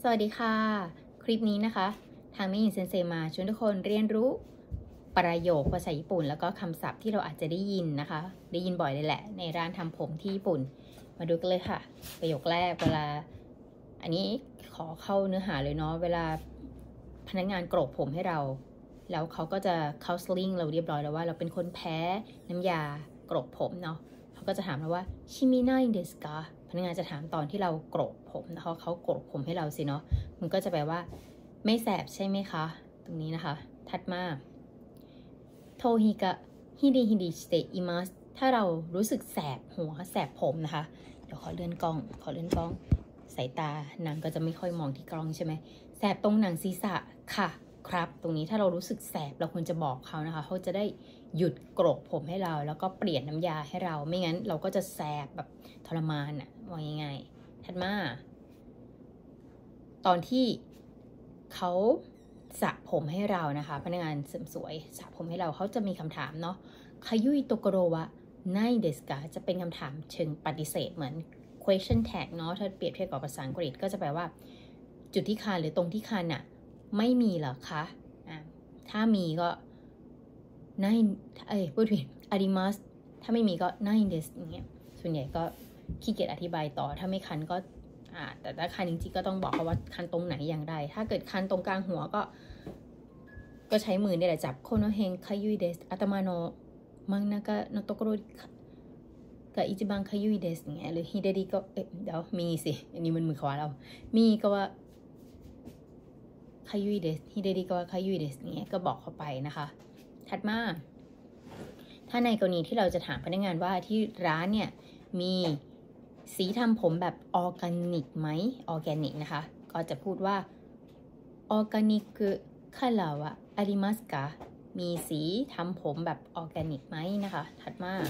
สวัสดีค่ะคลิปนี้นะคะทางแม่หญิงเซนเซมาชวนทุกคนเรียนรู้ประโยคภาษาญี่ปุ่นแล้วก็คำศัพท์ที่เราอาจจะได้ยินนะคะได้ยินบ่อยเลยแหละในร้านทำผมที่ญี่ปุ่นมาดูกันเลยค่ะประโยคแรกเวลาอันนี้ขอเข้าเนื้อหาเลยเนาะเวลาพนักงานโกรกผมให้เราแล้วเขาก็จะcounselingเราเรียบร้อยแล้วว่าเราเป็นคนแพ้น้ำยาโกรกผมเนาะเขาก็จะถามเราว่าชิมิไนเดสกาพนักงานจะถามตอนที่เราโกรกผมนะคะเขาโกรกผมให้เราสิเนาะมันก็จะแปลว่าไม่แสบใช่ไหมคะตรงนี้นะคะถัดมาโทฮิกะฮิเดฮิดิสเตอิมัสถ้าเรารู้สึกแสบหัวแสบผมนะคะเดี๋ยวขอเลื่อนกล้องสายตานางก็จะไม่ค่อยมองที่กล้องใช่ไหมแสบตรงหนังศีรษะค่ะครับตรงนี้ถ้าเรารู้สึกแสบเราควรจะบอกเขานะคะเขาจะได้หยุดโกรกผมให้เราแล้วก็เปลี่ยนน้ำยาให้เราไม่งั้นเราก็จะแสบแบบทรมานอะว่ายังไงถัดมาตอนที่เขาสระผมให้เรานะคะพนักงานเสริมสวยสระผมให้เราเขาจะมีคำถามเนาะคายุยโตโกโรวะไนเดสกะจะเป็นคำถามเชิงปฏิเสธเหมือน question tag เนาะถ้าเปรียบเทียบกับภาษาอังกฤษก็จะแปลว่าจุดที่คันหรือตรงที่คันอะไม่มีเหรอคะถ้ามีก็ไนพูดผิดอาริมัสถ้าไม่มีก็ไนเดสอย่างเงี้ยส่วนใหญ่ก็ขี้เกียจอธิบายต่อถ้าไม่คันก็แต่ถ้าคันจริงๆก็ต้องบอกเขาว่าคันตรงไหนอย่างไรถ้าเกิดคันตรงกลางหัวก็ใช้มือนี่แหละจับโคโนเฮงคายุยเดสอัตมาโนมังนากะโนโตโกโรกับอิจิบังคายุยเดสอย่างเงี้ยหรือฮิเดริก็เดี๋ยวมีสิอันนี้มันมือขวาเรามีก็ว่าคายุยเดสฮิเดริก็ว่าคายุยเดสอย่างเงี้ยก็บอกเข้าไปนะคะถัดมาถ้าในกรณีที่เราจะถามพนักงานว่าที่ร้านเนี่ยมีสีทำผมแบบออร์แกนิกไหมออร์แกนิกนะคะก็จะพูดว่าออร์แกนิกคัลาวะอาริมัสกะมีสีทำผมแบบออร์แกนิกไหมนะคะถัดมา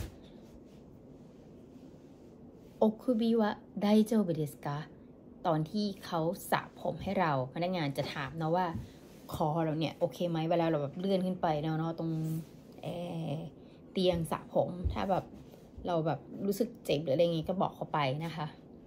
โอคุบิวะไดโจบุเดสกะตอนที่เขาสระผมให้เราพนักงานจะถามนะว่าคอเราเนี่ยโอเคไหมเวลาเราแบบเลื่อนขึ้นไปเนาะตรงเตียงสระผมถ้าแบบเราแบบรู้สึกเจ็บหรืออะไรเงี้ยก็บอกเขาไปนะคะ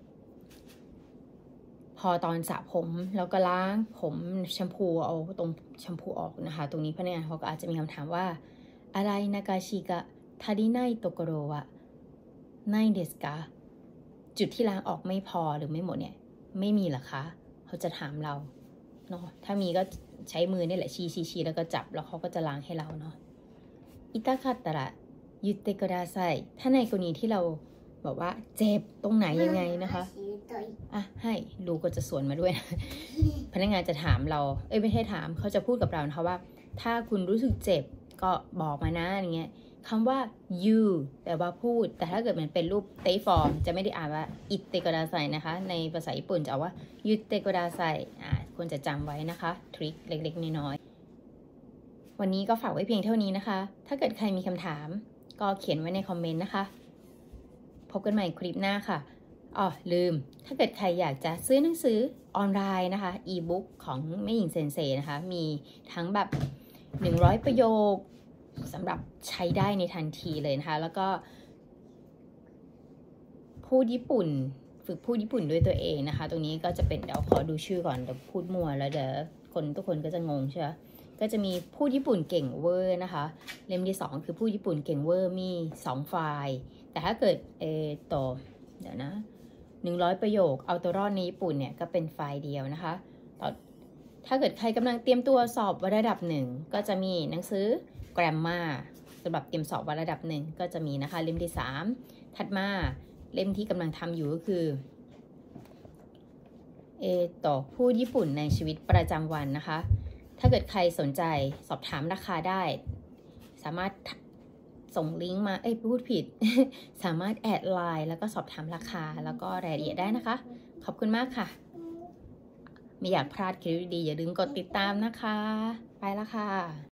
พอตอนสระผมแล้วก็ล้างผมแชมพูเอาตรงแชมพูออกนะคะตรงนี้พนักงานเขาก็อาจจะมีคำถามว่าอะไรนากาชิกะทาริไนโตโกโรวะไนเดสกะจุดที่ล้างออกไม่พอหรือไม่หมดเนี่ยไม่มีหรอคะเขาจะถามเราเนาะถ้ามีก็ใช้มือนี่แหละชี้แล้วก็จับแล้วเขาก็จะล้างให้เราเนาะอิตาคัตตะระยุเตโกดาไซถ้าในกรณีที่เราบอกว่าเจ็บตรงไหนยังไงนะคะให้ลูกก็จะสวนมาด้วยนะ พนักงานจะถามเราไม่ใช่ถามเขาจะพูดกับเรานะคะว่าถ้าคุณรู้สึกเจ็บก็บอกมานะอย่างเงี้ยคำว่า you แปลว่าพูดแต่ถ้าเกิดมันเป็นรูปเตฟอร์มจะไม่ได้อ่านว่าอิเตโกดาไซนะคะในภาษาญี่ปุ่นจะเอาว่ายุเตโกดาไซควรจะจำไว้นะคะทริคเล็กๆน้อยๆวันนี้ก็ฝากไว้เพียงเท่านี้นะคะถ้าเกิดใครมีคำถามก็เขียนไว้ในคอมเมนต์นะคะพบกันใหม่คลิปหน้าค่ะลืมถ้าเกิดใครอยากจะซื้อหนังสือออนไลน์นะคะอีบุ๊กของแม่หญิงเซนเซนะคะมีทั้งแบบ100ประโยคสำหรับใช้ได้ในทันทีเลยนะคะแล้วก็พูดญี่ปุ่นฝึกพูดญี่ปุ่นด้วยตัวเองนะคะตรงนี้ก็จะเป็นเดี๋ยวขอดูชื่อก่อนเดี๋ยวพูดมั่วแล้วเดี๋ยวทุกคนก็จะงงใช่ไหมก็จะมีพูดญี่ปุ่นเก่งเวอร์นะคะเล่มที่2คือพูดญี่ปุ่นเก่งเวอร์มี2ไฟล์แต่ถ้าเกิดต่อเดี๋ยวนะ100ประโยคเอาตัวรอดในญี่ปุ่นเนี่ยก็เป็นไฟล์เดียวนะคะถ้าเกิดใครกำลังเตรียมตัวสอบระดับ1ก็จะมีหนังสือ Grammar สำหรับเตรียมสอบระดับ1ก็จะมีนะคะเล่มที่3ถัดมาเล่มที่กำลังทำอยู่ก็คือพูดญี่ปุ่นในชีวิตประจำวันนะคะถ้าเกิดใครสนใจสอบถามราคาได้สามารถส่งลิงก์มาพูดผิด สามารถแอดไลน์แล้วก็สอบถามราคาแล้วก็รายละเอียดได้นะคะขอบคุณมากค่ะไม่อยากพลาดคลิปดีอย่าลืมกดติดตามนะคะไปแล้วค่ะ